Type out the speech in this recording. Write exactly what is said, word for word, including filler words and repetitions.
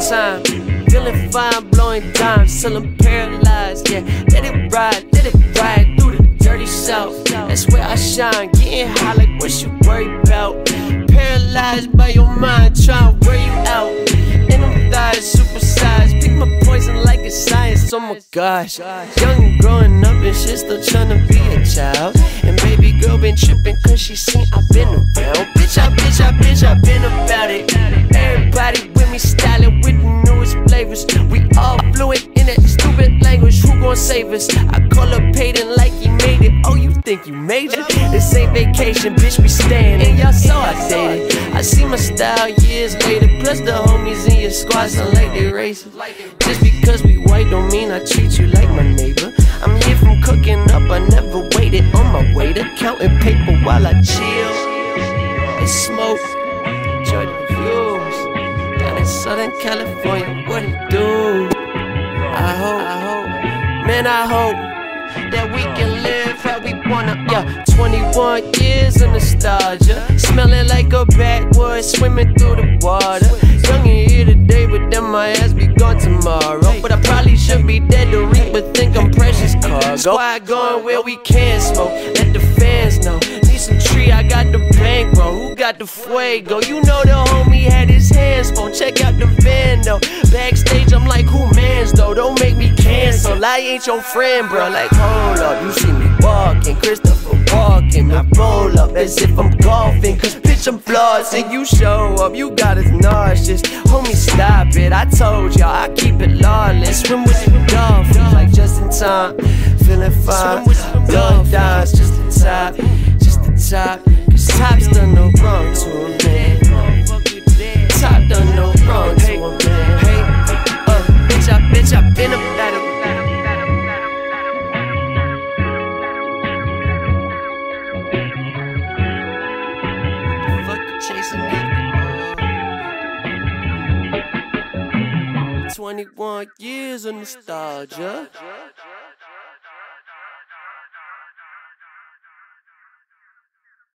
time. Feeling fine, blowing dimes till I'm paralyzed. Yeah, let it ride, let it ride through the dirty south. That's where I shine, getting high like what you worry about. Paralyzed by your mind, trying to wear you out. And them thighs supersized, pick my poison like it's science. Oh my gosh, young and growing up and shit, still tryna be a child. And baby girl been tripping cause she seen I been around. Bitch, I, bitch, I, bitch, I been about it. Everybody with me styling with the newest flavors. We all fluent in that stupid language. Who gon' save us? I call up Peyton like he made it. Oh, you think you major? This ain't vacation, bitch, we staying. And y'all saw I dated. I see my style years later. Plus the homies in your squad sound like they racist. Just because we white don't mean I treat you like my neighbor. I'm here from cooking up, I never waited on my way to counting paper while I chill and smoke. Enjoy the views down in Southern California. What it do? I hope, I hope, man, I hope that we can live how we wanna. Yeah, twenty-one years of nostalgia, smelling like a backwood, swimming through the water. Young and here today, but then my ass be gone tomorrow. But I probably should be dead to reap, but think I'm precious cargo. Squad going where we can smoke, let the fans know. Need some tree, I got the bankroll. Who got the fuego? You know the homie had his hands full. Check out the van though. Backstage, I'm like, who mans though? Don't make me cancel. I ain't your friend, bro. Like, hold up, you see me walking, Christopher walking. I roll up as if I'm golfing, cause bitch, I'm flossing. You show up, you got us nauseous. Homie, stop it. I told y'all I keep it lawless. Swim with the dolphins, like just in time. Feeling fine. Blood dimes, just the top, just the top. Cause top's done no wrong to a man. Top done no wrong to a man. Hey, uh, bitch, I, bitch, I been about it. Chasing me. twenty-one years of nostalgia.